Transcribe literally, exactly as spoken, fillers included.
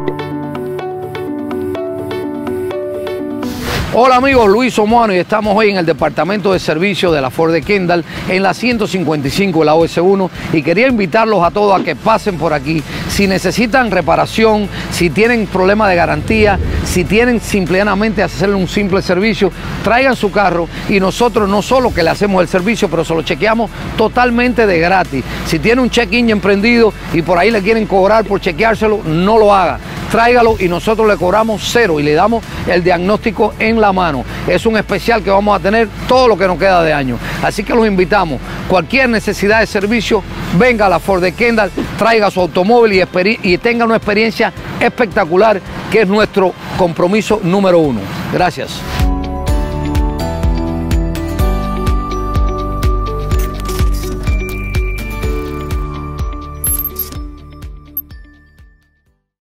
Hola amigos, Luis Somoano y estamos hoy en el departamento de servicio de la Ford de Kendall en la ciento cincuenta y cinco de la U S uno y quería invitarlos a todos a que pasen por aquí. Si necesitan reparación, si tienen problemas de garantía, si tienen simplemente hacerle un simple servicio, traigan su carro y nosotros no solo que le hacemos el servicio, pero se lo chequeamos totalmente de gratis. Si tiene un check engine prendido y por ahí le quieren cobrar por chequeárselo, no lo haga. Tráigalo y nosotros le cobramos cero y le damos el diagnóstico en la mano. Es un especial que vamos a tener todo lo que nos queda de año. Así que los invitamos. Cualquier necesidad de servicio, venga a la Ford de Kendall, traiga su automóvil y, y tenga una experiencia espectacular, que es nuestro compromiso número uno. Gracias.